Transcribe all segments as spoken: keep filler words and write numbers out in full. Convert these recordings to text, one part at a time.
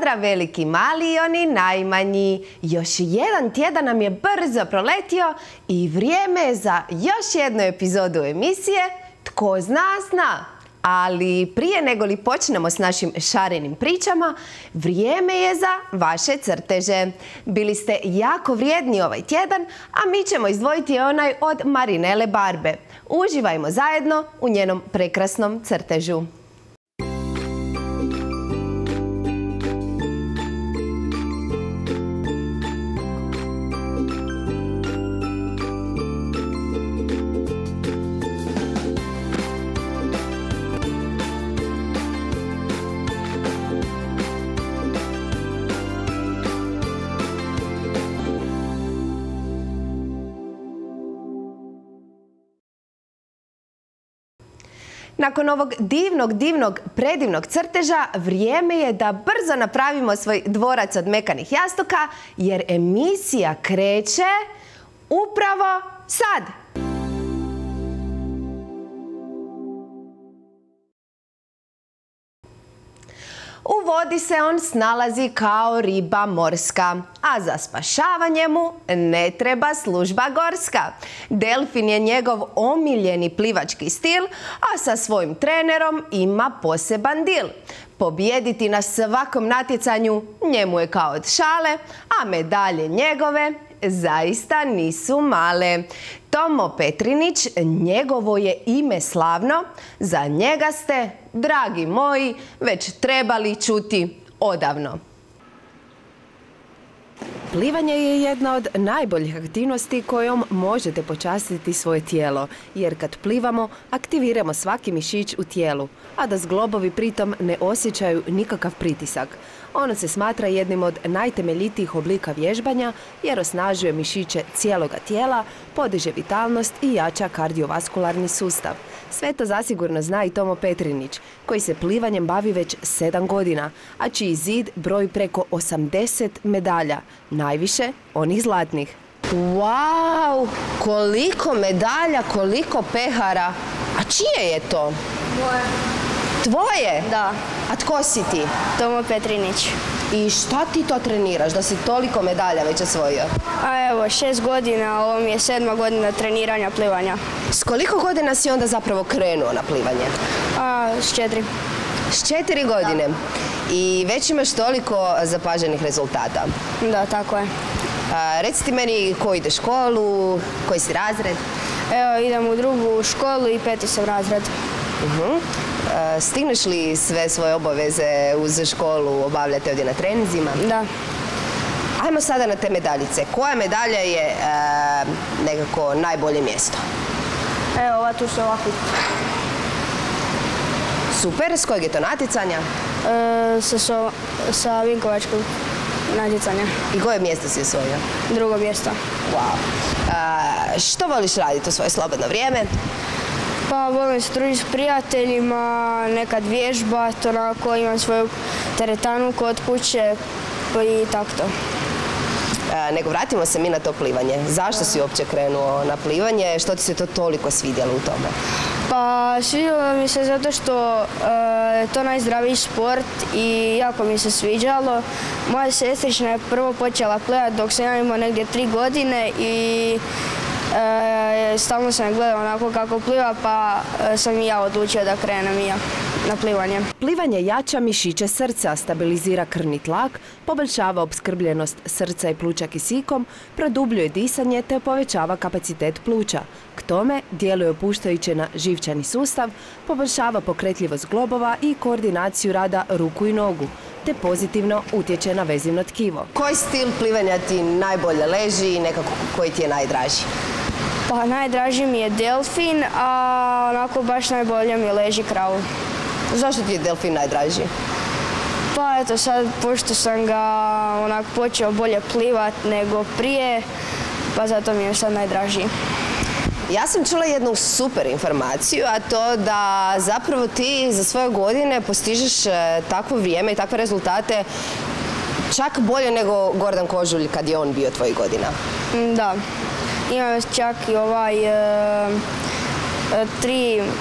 Pozdrav veliki, mali i oni najmanji. Još jedan tjedan nam je brzo proletio i vrijeme je za još jednu epizodu emisije Tko zna, zna. Ali prije nego li počnemo s našim šarenim pričama, vrijeme je za vaše crteže. Bili ste jako vrijedni ovaj tjedan, a mi ćemo izdvojiti onaj od Marinele Barbe. Uživajmo zajedno u njenom prekrasnom crtežu. Nakon ovog divnog, divnog, predivnog crteža, vrijeme je da brzo napravimo svoj dvorac od mekanih jastuka, jer emisija kreće upravo sad. U vodi se on snalazi kao riba morska, a za spašavanje mu ne treba služba gorska. Delfin je njegov omiljeni plivački stil, a sa svojim trenerom ima poseban dil. Pobijediti na svakom natjecanju njemu je kao od šale, a medalje njegove zaista nisu male. Tomo Petrinić, njegovo je ime slavno, za njega ste, dragi moji, već trebali čuti odavno. Plivanje je jedna od najboljih aktivnosti kojom možete počastiti svoje tijelo, jer kad plivamo aktiviramo svaki mišić u tijelu, a da zglobovi pritom ne osjećaju nikakav pritisak. Ono se smatra jednim od najtemeljitijih oblika vježbanja jer osnažuje mišiće cijeloga tijela, podiže vitalnost i jača kardiovaskularni sustav. Sve to zasigurno zna i Tomo Petrinić, koji se plivanjem bavi već sedam godina, a čiji zid broji preko osamdeset medalja, najviše onih zlatnih. Wow, koliko medalja, koliko pehara. A čije je to? Moje. Tvoje? Da. A tko si ti? Tomo Petrinić. I šta ti to treniraš, da si toliko medalja već osvojio? A evo, šest godina, ovo mi je sedma godina treniranja plivanja. S koliko godina si onda zapravo krenuo na plivanje? A, s četiri. S četiri godine? Da. I već imaš toliko zapaženih rezultata? Da, tako je. A, reci ti meni ko ide školu, koji si razred? Evo, idem u drugu školu i peti sam razred. Uh-huh. Stigneš li sve svoje obaveze uz školu obavljati ovdje na treninzima? Da. Ajmo sada na te medaljice. Koja medalja je e, nekako najbolje mjesto? Evo, ova tu su ovakvi. Super, s kojeg je to natjecanja? E, sa, so, sa Vinkovačkog natjecanja. I koje mjesto si osvojio? Drugo mjesto. Wow. E, što voliš raditi u svoje slobodno vrijeme? Pa volim se družiti s prijateljima, nekad vježbati, onako imam svoju teretanu kod kuće i tako to. E, nego vratimo se mi na to plivanje. Zašto si uopće krenuo na plivanje? Što ti se to toliko svidjelo u tome? Pa svidjelo mi se zato što je to najzdraviji sport i jako mi se sviđalo. Moja sestrična je prvo počela plivati dok sam ja imao negdje tri godine i E, stalno sam je gledala onako kako pliva, pa e, sam i ja odlučio da krenem i ja na plivanje. Plivanje jača mišiće srca, stabilizira krvni tlak, poboljšava opskrbljenost srca i pluća kisikom, produbljuje disanje te povećava kapacitet pluća. K tome djeluje opuštajuće na živčani sustav, poboljšava pokretljivost globova i koordinaciju rada ruku i nogu, te pozitivno utječe na vezivno tkivo. Koji stil plivanja ti najbolje leži i nekako koji ti je najdraži? Pa najdraži mi je delfin, a onako baš najbolje mi leži kraul. Zašto ti je delfin najdraži? Pa eto sad, pošto sam ga onako počeo bolje plivat nego prije, pa zato mi je sad najdraži. Ja sam čula jednu super informaciju, a to da zapravo ti za svoje godine postižeš takvo vrijeme i takve rezultate čak bolje nego Gordan Kožulj kad je on bio tvojih godina. Da. Imam čak i ovaj e, tri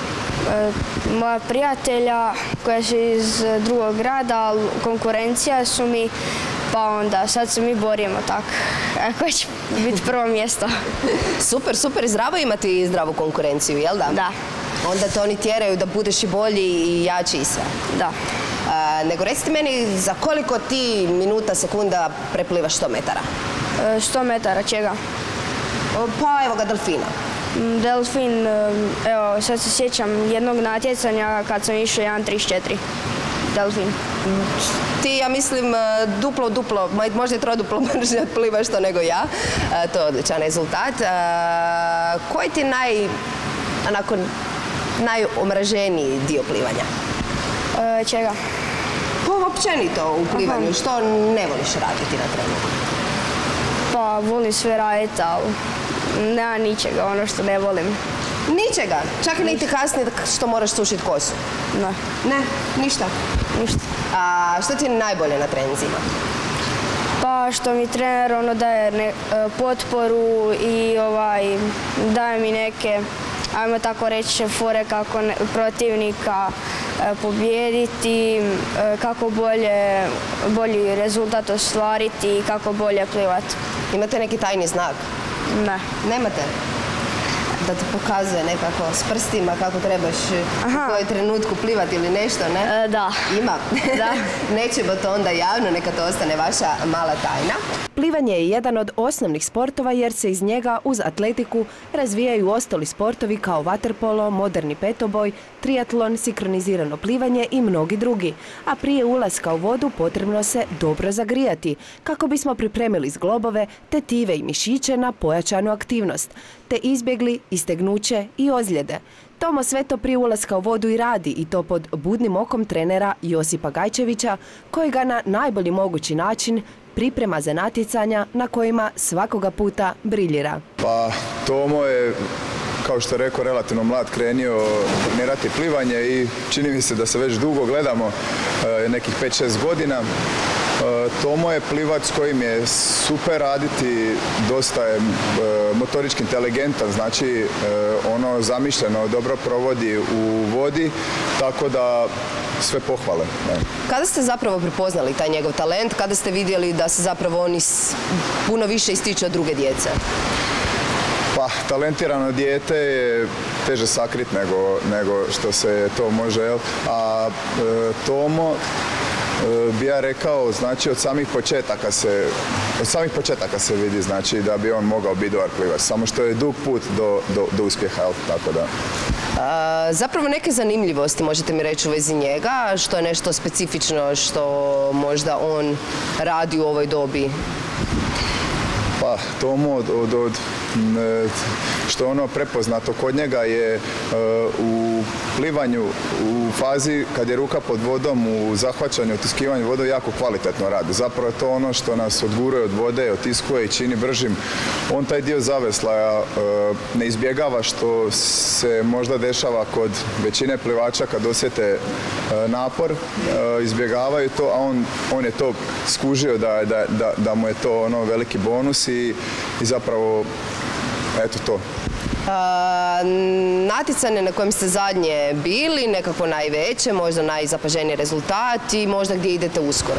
moja prijatelja koja su iz drugog grada, ali konkurencija su mi, pa onda sad se mi borimo tako. Koje će biti prvo mjesto. Super, super. Zdravo imati zdravu konkurenciju, jel da? Da. Onda te oni tjeraju da budeš i bolji i jači i sve. Da. A, nego recite meni za koliko ti minuta, sekunda preplivaš sto metara? sto metara čega? Pa evo ga, delfina. Delfin, evo sad se sjećam jednog natjecanja kad sam išao jedan trideset četiri. Delfin. Ti, ja mislim, duplo, duplo, možda je troduplo brže plivaš to nego ja. To je odličan rezultat. Koji ti je naj, onako, najomraženiji dio plivanja? E, čega? Pa općenito u plivanju. Aha. Što ne voliš raditi na treningu? Pa volim sve raditi, ali nema ničega, ono što ne volim. Ničega? Čak i niti kasnije što moraš sušiti kosu? Ne. Ne? Ništa? Ništa. A što ti je najbolje na treninzima? Pa što mi trener ono daje ne, potporu i ovaj, daje mi neke, ajmo tako reći, fore kako ne, protivnika e, pobijediti, e, kako bolje, bolji rezultat ostvariti i kako bolje plivati. Imate neki tajni znak? Ne. Nemate? Da ti pokazuje nekako s prstima kako trebaš Aha. u kojoj trenutku plivati ili nešto, ne? E, da. Ima? Da. Nećemo to onda javno, neka to ostane vaša mala tajna. Plivanje je jedan od osnovnih sportova jer se iz njega uz atletiku razvijaju ostali sportovi kao vaterpolo, moderni petoboj, triatlon, sinkronizirano plivanje i mnogi drugi. A prije ulaska u vodu potrebno se dobro zagrijati kako bismo pripremili zglobove, tetive i mišiće na pojačanu aktivnost, te izbjegli istegnuće i ozljede. Tomo sve to prije ulaska u vodu i radi i to pod budnim okom trenera Josipa Gajčevića koji ga na najbolji mogući način priprema za natjecanja na kojima svakoga puta briljira. Pa Tomo je, kao što je rekao, relativno mlad krenio trenirati plivanje i čini mi se da se već dugo gledamo, nekih pet šest godina. Tomo je plivač s kojim je super raditi, dosta je motorički inteligentan, znači ono zamišljeno dobro provodi u vodi, tako da sve pohvale. Kada ste zapravo prepoznali taj njegov talent, kada ste vidjeli da se zapravo on puno više ističe od druge djece? Pa, talentirano dijete je teže sakrit nego, nego što se to može, jel? A e, Tomo, e, bi ja rekao, znači od samih početaka se, od samih početaka se vidi, znači da bi on mogao biti dobar plivač, samo što je dug put do, do, do uspjeha, jel? Tako da. A, zapravo neke zanimljivosti možete mi reći u vezi njega, što je nešto specifično što možda on radi u ovoj dobi? Pa, Tomo od, od, od što ono prepoznato kod njega je u plivanju u fazi kad je ruka pod vodom, u zahvaćanju, otiskivanju vodom jako kvalitetno radi. Zapravo je to ono što nas odguruje od vode, otiskuje i čini bržim. On taj dio zaveslaja ne izbjegava što se možda dešava kod većine plivača kad osjete napor, izbjegavaju to, a on, on je to skužio da, da, da, da mu je to ono veliki bonus i, i zapravo eto to. A, natjecanje na kojem ste zadnje bili, nekako najveće, možda najzapaženiji rezultat i možda gdje idete uskoro?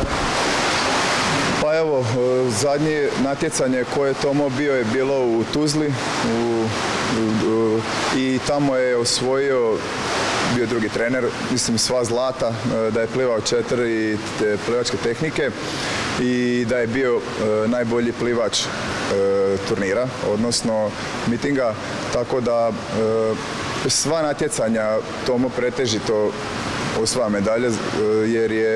Pa evo, zadnje natjecanje koje je Tomo bio je bilo u Tuzli u, u, u, i tamo je osvojio, bio drugi trener, mislim sva zlata, da je plivao četiri te plivačke tehnike i da je bio e, najbolji plivač e, turnira, odnosno mitinga, tako da e, sva natjecanja Tomo pretežito osvaja medalje e, jer je e,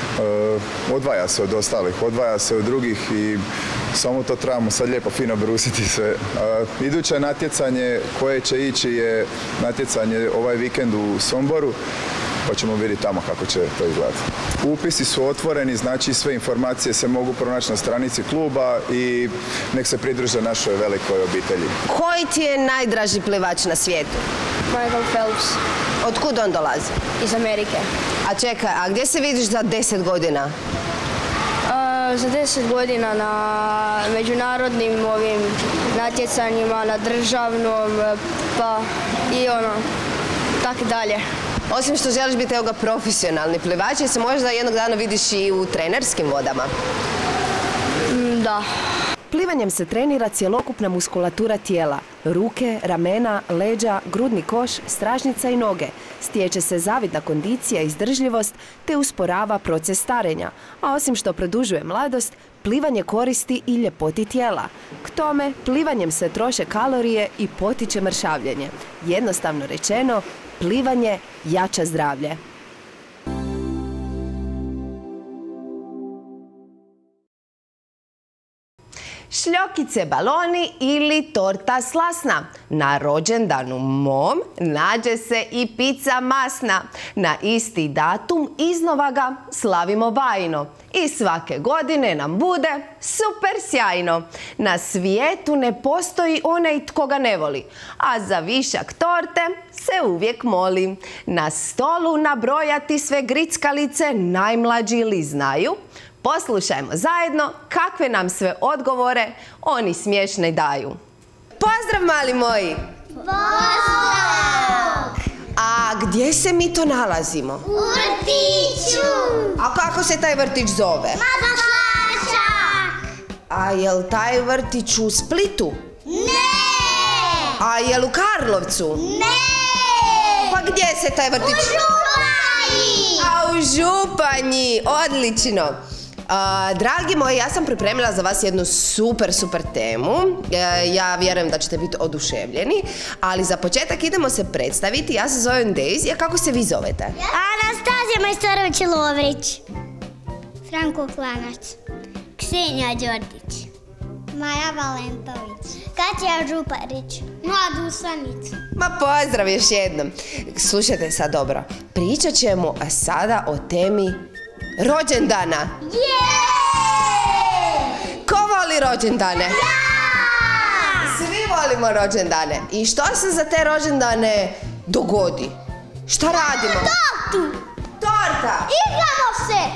odvaja se od ostalih, odvaja se od drugih i samo to trebamo sad lijepo fino brusiti sve. Uh, iduće natjecanje koje će ići je natjecanje ovaj vikend u Somboru, pa ćemo vidjeti tamo kako će to izgledati. Upisi su otvoreni, znači sve informacije se mogu pronaći na stranici kluba i nek se pridruže našoj velikoj obitelji. Koji ti je najdraži plivač na svijetu? Michael Phelps. Otkud on dolazi? Iz Amerike. A čekaj, a gdje se vidiš za deset godina? Za deset godina na međunarodnim ovim natjecanjima, na državnom, pa i ono, kako dalje. Osim što želiš biti evo ga profesionalni plivač, se možda jednog dana vidiš i u trenerskim vodama? Mm, da. Plivanjem se trenira cjelokupna muskulatura tijela, ruke, ramena, leđa, grudni koš, stražnjica i noge. Stječe se zavidna kondicija i izdržljivost te usporava proces starenja. A osim što produžuje mladost, plivanje koristi i ljepoti tijela. K tome, plivanjem se troše kalorije i potiče mršavljenje. Jednostavno rečeno, plivanje jača zdravlje. Šljokice baloni ili torta slasna. Na rođendanu mom nađe se i pizza masna. Na isti datum iznova ga slavimo bajno. I svake godine nam bude super sjajno. Na svijetu ne postoji onaj tko ga ne voli, a za višak torte se uvijek moli. Na stolu nabrojati sve grickalice najmlađi li znaju? Poslušajmo zajedno kakve nam sve odgovore oni smiješne daju. Pozdrav mali moji! Pozdrav! A gdje se mi to nalazimo? U vrtiću! A kako se taj vrtić zove? Maslačak! A jel taj vrtić u Splitu? Ne! A jel u Karlovcu? Ne! Pa gdje se taj vrtič? U Županji! A u Županji, odlično! A, dragi moji, ja sam pripremila za vas jednu super, super temu. E, ja vjerujem da ćete biti oduševljeni, ali za početak idemo se predstaviti. Ja se zovem Daisy, a kako se vi zovete? Anastazija Majstorović-Lovrić. Franko Klanac. Ksenija Đordić. Maja Valentović. Katja Župarić. Mladu Sanicu. Ma pozdrav još jednom. Slušajte sad dobro. Pričat ćemo sada o temi rođendana. Ko voli rođendane? Ja! Svi volimo rođendane. I što se za te rođendane dogodi? Šta radimo? Tortu! Torta! Igramo se!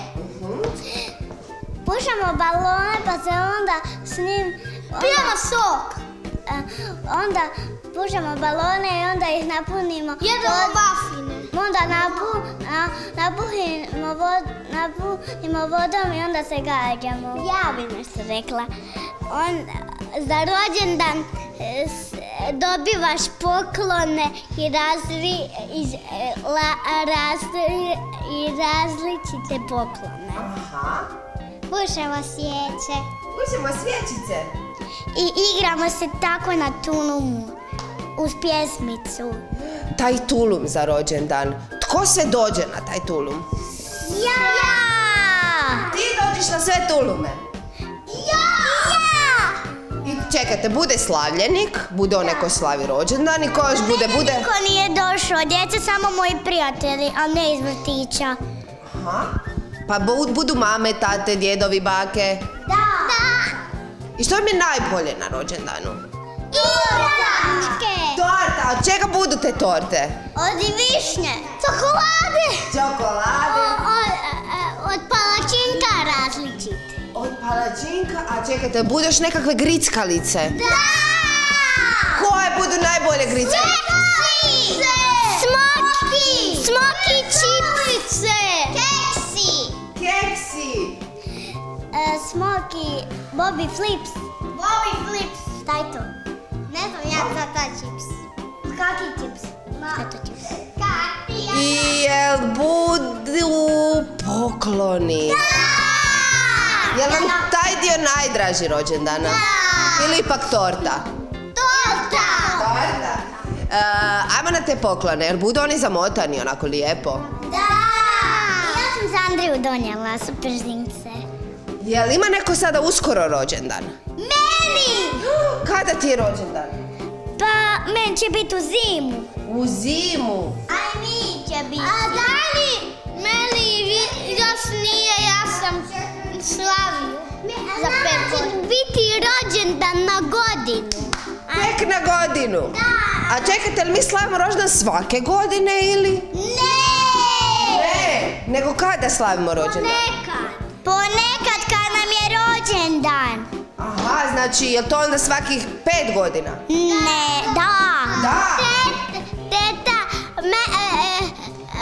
Pušamo balone pa se onda s njim... Pijemo sok! Onda pušamo balone i onda ih napunimo... Jedemo vafine! Onda napu, na, napuhimo, vod, napunimo vodom i onda se gađamo. Ja bi nešto rekla. On, za rođendan s, dobivaš poklone i, razli, i, la, razli, i različite poklone. Aha. Pušemo svijeće. Pušemo svječice. I igramo se tako na tulumu. Uz pjesmicu. Taj tulum za rođendan. Tko se dođe na taj tulum? Ja! Ti dođeš na sve tulume? Ja! Ja! I čekajte, bude slavljenik, bude onaj ko slavi rođendan i ko još bude, bude... Niko nije došao, djeca samo moji prijatelji, a ne iz vrtića. Aha. Pa bu- budu mame, tate, djedovi, bake. Da! Da! I što im je najbolje na rođendanu? Igračke! Torta, od čega budu te torte? Od višnje. Čokolade. Čokolade. Od, od palačinka različite. Od palačinka, a čekajte, budu još nekakve grickalice. Da! Koje budu najbolje grickalice? Keksice! Smoki! Smoki čipsice! Keksi! Keksi. Smoki Bobby Flips. Bobby Flips. Šta je to? Ne znam ja za taj čips. Kaki čips? Šta je to čips? Kaki. I jel budu pokloni? Da! Jel vam taj dio najdraži rođendana? Da! Ili ipak torta? Torta! Torta. Uh, ajmo na te poklone, jer budu oni zamotani onako lijepo. Da! Ja sam za Andriju donijela super žince. Jel ima neko sada uskoro rođendan? Meni! Kada ti je rođendan? Pa, meni će biti u zimu. U zimu. A i mi će biti. A Dani, meni još nije, ja sam slavio. Za pet godina. Će biti rođendan na godinu. Tek na godinu? Da. A čekajte, li mi slavimo rođendan svake godine ili? Ne! Ne, nego kada slavimo rođendan? Ponekad. Ponekad kad nam je rođendan. Aha, znači, je to onda svakih pet godina? Ne, da. Da. Tet, teta, me,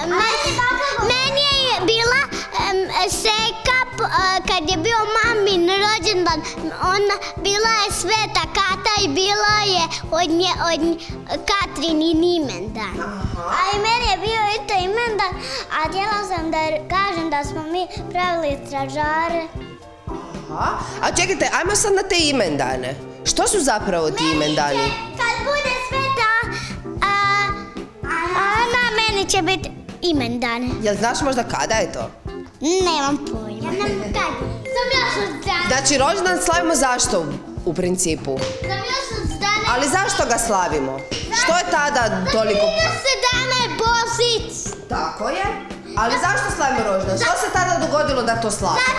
Meni je bila seka kad je bio mamin rođendan. Ona bila je Sveta Kata i bila je od nje, od Katrinin imendan. A i meni je bio isto imendan, a htjela sam da kažem da smo mi pravili stražare. Aha. A čekajte, ajmo sad na te imendane. Što su zapravo ti imendani? Meni će, kad bude Sveta Ana, meni će biti imendane. Jel znaš možda kada je to? Nemam pojma. Sam ja suzdana. Znači, rođendan slavimo zašto u principu? Sam ja suzdana. Ali zašto ga slavimo? Što je tada toliko... trideset dana je Božić. Tako je. Ali zašto slavimo rođendan? Što se tada dogodilo da to slavimo?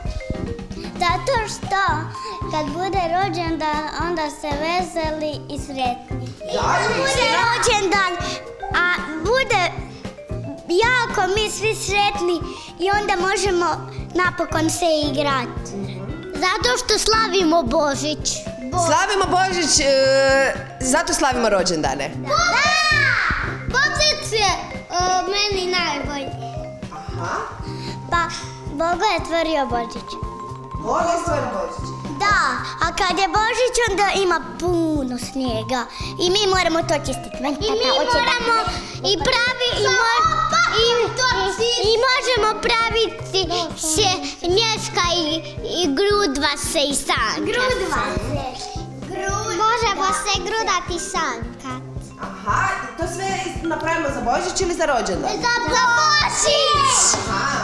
Zato što kad bude rođendan, onda se veseli i sretni. Kad bude rođendan, a bude jako mi svi sretni i onda možemo napokon se igrati. Zato što slavimo Božić. Slavimo Božić, e, zato slavimo rođendane. Da! Božić je meni najbolji. Aha. Pa, Boga je stvorio Božić. Boga je stvorio Božić. Da, a kad je Božić onda ima puno snijega i mi moramo to čistiti. I mi moramo i pravi i, mo i, i možemo praviti se njeska i, i grudvase i sankat. Grudvase. Možemo se grudati sankat. Aha, to sve napravimo za Božić ili za rođendan? Za Božić! Aha.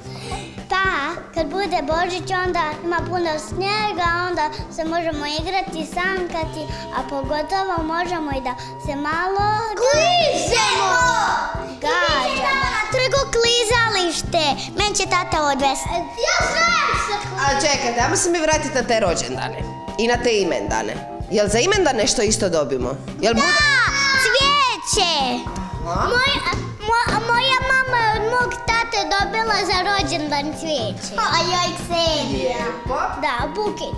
Pa, kad bude Božić, onda ima puno snijega, onda se možemo igrati, sankati, a pogotovo možemo i da se malo kližemo! Gađamo! Na trgu klizalište! Men će tata odvesti. Ja znam se kližemo! A čekajte, ajmo se mi vratiti na te rođendane i na te imendane. Jel za imendane nešto isto dobimo? Jel da! Bude... Cvijeće! Moja, mo, moja mama je od mog tate dobila za rođendan cvijeće. A ja ih Ksenija. Da, buket.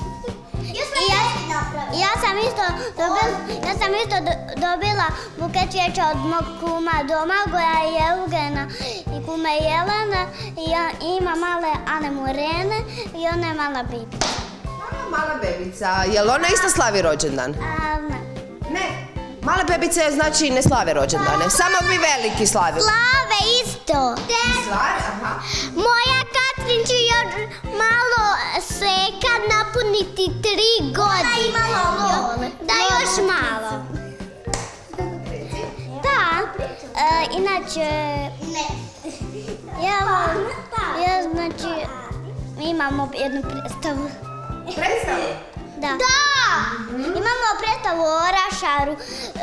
I ja, ja sam isto dobila, ja sam isto do, dobila buket cvijeća od mog kuma Domagoja i Eugena i kume Jelena i ja, ima male Ane Murene i ona je mala bebica. Mala bebica, jel ona isto slavi rođendan? A, ne. Ne. Male bebice znači ne slave rođendane, samo mi veliki slavimo. Slave isto. Slave, aha. Moja Katrin će još malo seka napuniti tri godine. Da, malo. Da, još malo. Da, e, inače, ja, ja znači, imamo jednu predstavu. Predstavu? Da. Da! Imamo predstavu o Orašaru.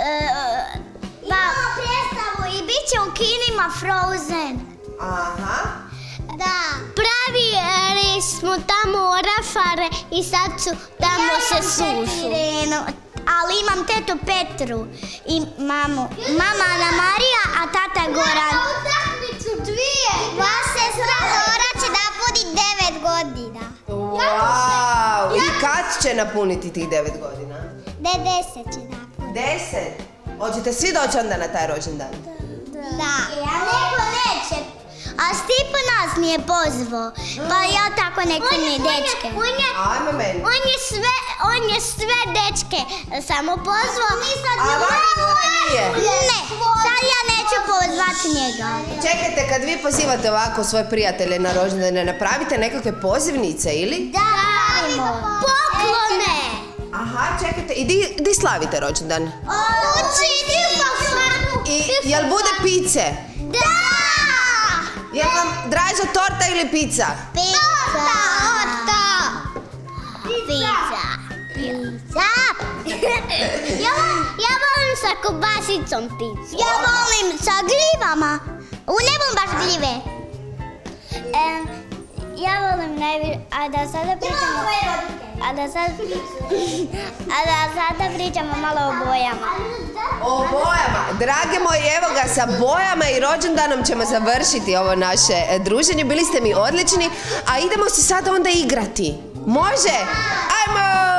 Imamo predstavu i bit će u kinima Frozen. Aha. Da. Pravili smo tamo orašare i sad su tamo se sušu. Ali imam tetu Petru i mamu. Mama Ana Marija, a tata Goran. Imamo utakmicu dvije. Moja sestra Dora će napuniti devet godina. Wow! I kad će napuniti tih devet godina? De deset će napuniti. Deset? Hoćete svi doći onda na taj rođendan? Da. A neko neće. A Stipo nas nije pozvao. Pa ja tako neko ne dečke. Ajme meni. On je sve, on je sve dečke samo pozvao. A vama nije? Ne, sad ja neću pozvati njega. Čekajte, kad vi pozivate ovako svoje prijatelje na rođendane, napravite nekakve pozivnice ili? Da, poklone. Aha, čekajte, i di, di slavite rođendan? U Čini. I jel bude pice? Da! Jel vam draža torta ili pizza? Pizza. Torta. Pizza. Pizza. Ja, ja volim sa kobasicom pizzu. Ja volim sa gljivama. U, ne volim baš gljive. E, ja volim najviše, a da sada pričamo... A da sad... A da sada pričamo malo o bojama. O bojama. Drage moji, evo ga, sa bojama i rođendanom ćemo završiti ovo naše druženje. Bili ste mi odlični, a idemo se sada onda igrati. Može? Ajmo!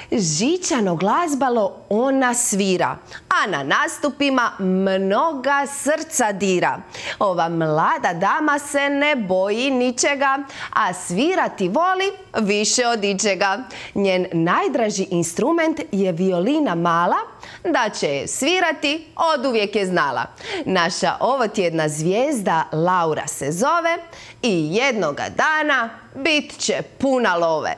Žičano glazbalo ona svira, a na nastupima mnoga srca dira. Ova mlada dama se ne boji ničega, a svirati voli više od ičega. Njen najdraži instrument je violina mala, da će je svirati oduvijek je znala. Naša ovotjedna zvijezda Laura se zove i jednoga dana bit će puna love.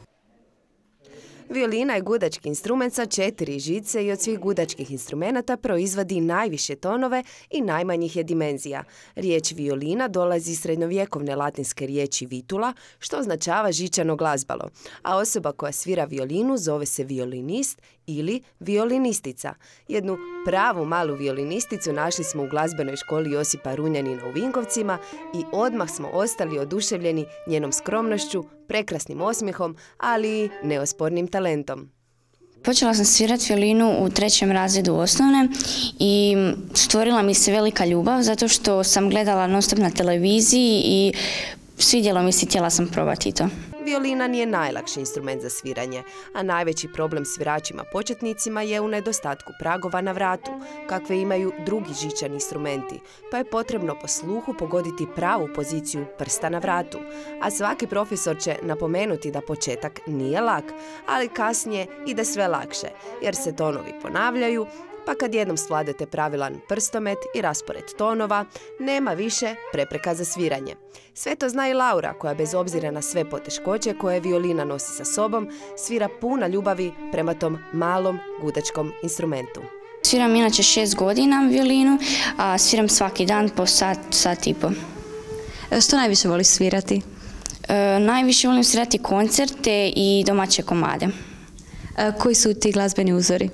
Violina je gudački instrument sa četiri žice i od svih gudačkih instrumenata proizvodi najviše tonove i najmanjih je dimenzija. Riječ violina dolazi iz srednjovjekovne latinske riječi vitula, što označava žičano glazbalo, a osoba koja svira violinu zove se violinist ili violinistica. Jednu pravu malu violinisticu našli smo u glazbenoj školi Josipa Runjanina u Vinkovcima i odmah smo ostali oduševljeni njenom skromnošću, prekrasnim osmijehom, ali i neospornim talentom. Počela sam svirati violinu u trećem razredu osnovne i stvorila mi se velika ljubav zato što sam gledala non stop na televiziji i svidjelo mi se, htjela sam probati to. Violina nije najlakši instrument za sviranje, a najveći problem sviračima početnicima je u nedostatku pragova na vratu, kakve imaju drugi žičani instrumenti, pa je potrebno po sluhu pogoditi pravu poziciju prsta na vratu. A svaki profesor će napomenuti da početak nije lak, ali kasnije ide sve lakše, jer se tonovi ponavljaju, pa kad jednom svladate pravilan prstomet i raspored tonova, nema više prepreka za sviranje. Sve to zna i Laura, koja bez obzira na sve poteškoće koje violina nosi sa sobom, svira puna ljubavi prema tom malom gudačkom instrumentu. Sviram inače šest godina violinu, a sviram svaki dan po sat, sat i po. Što najviše voliš svirati? E, najviše volim svirati koncerte i domaće komade. E, koji su ti glazbeni uzori?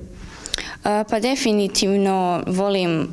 Pa definitivno volim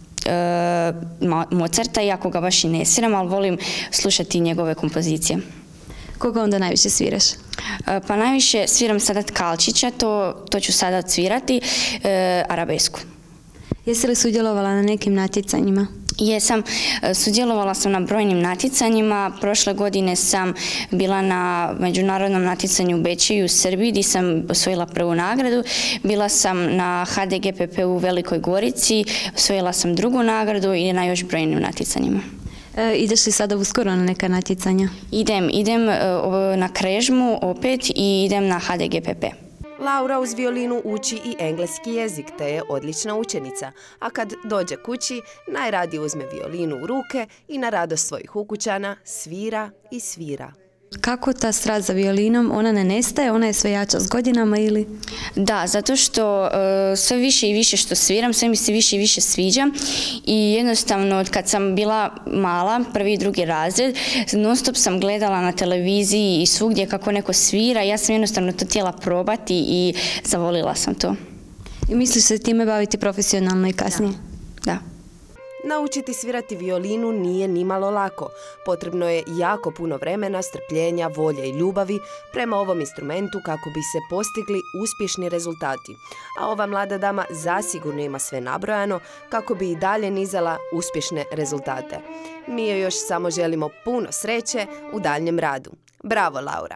e, Mozarta, iako ga baš i ne sviram, ali volim slušati njegove kompozicije. Koga onda najviše sviraš? E, pa najviše sviram sada Tkalčića, to, to ću sada odsvirati, e, arabesku. Jesi li sudjelovala na nekim natjecanjima? Jesam, sudjelovala sam na brojnim natjecanjima. Prošle godine sam bila na međunarodnom natjecanju u Bečeju u Srbiji gdje sam osvojila prvu nagradu. Bila sam na H D G P P u Velikoj Gorici, osvojila sam drugu nagradu i na još brojnim natjecanjima. E, ideš li sada uskoro na neka natjecanja? Idem, idem e, na Krežmu opet i idem na H D G P P. Laura uz violinu uči i engleski jezik, te je odlična učenica, a kad dođe kući, najradije uzme violinu u ruke i na radost svojih ukućana svira i svira. Kako ta strast za violinom, ona ne nestaje, ona je sve jača s godinama ili? Da, zato što uh, sve više i više što sviram, sve mi se više i više sviđa i jednostavno od kad sam bila mala, prvi i drugi razred, non stop sam gledala na televiziji i svugdje kako neko svira, ja sam jednostavno to htjela probati i zavolila sam to. I misliš se time baviti profesionalno i kasnije? Da. Da. Naučiti svirati violinu nije nimalo lako. Potrebno je jako puno vremena, strpljenja, volje i ljubavi prema ovom instrumentu kako bi se postigli uspješni rezultati. A ova mlada dama zasigurno ima sve nabrojano kako bi i dalje nizala uspješne rezultate. Mi joj još samo želimo puno sreće u daljnjem radu. Bravo, Laura!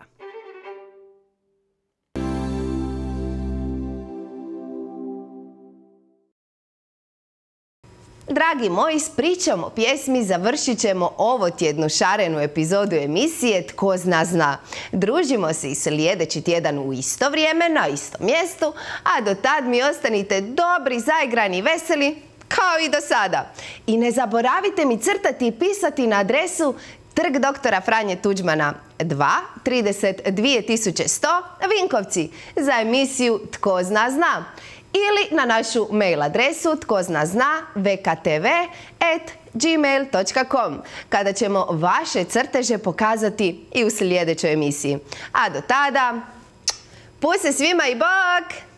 Dragi moji, s pričom o pjesmi završit ćemo ovotjednu šarenu epizodu emisije Tko zna zna. Družimo se i sljedeći tjedan u isto vrijeme, na istom mjestu, a do tad mi ostanite dobri, zaigrani i veseli, kao i do sada. I ne zaboravite mi crtati i pisati na adresu Trg doktora Franje Tuđmana dva, trideset dvije tisuće sto, Vinkovci, za emisiju Tko zna zna. Ili na našu mail adresu tkoznazna v k t v at gmail dot com, kada ćemo vaše crteže pokazati i u sljedećoj emisiji. A do tada, puse svima i bok!